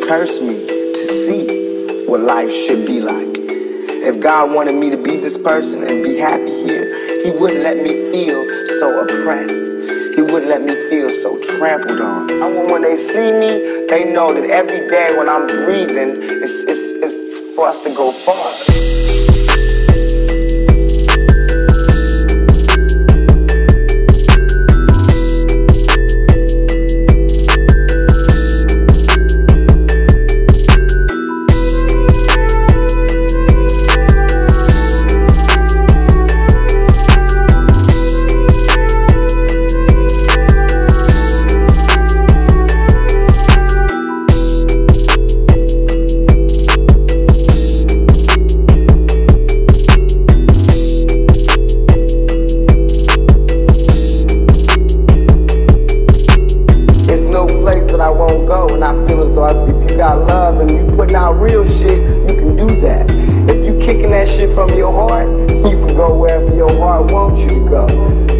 cursed me to see what life should be like. If God wanted me to be this person and be happy here, He wouldn't let me feel so oppressed. He wouldn't let me feel so trampled on. I want when they see me, they know that every day when I'm breathing, it's for us to go far. I won't go, and I feel as though if you got love and you putting out real shit, you can do that. If you kicking that shit from your heart, you can go wherever your heart wants you to go.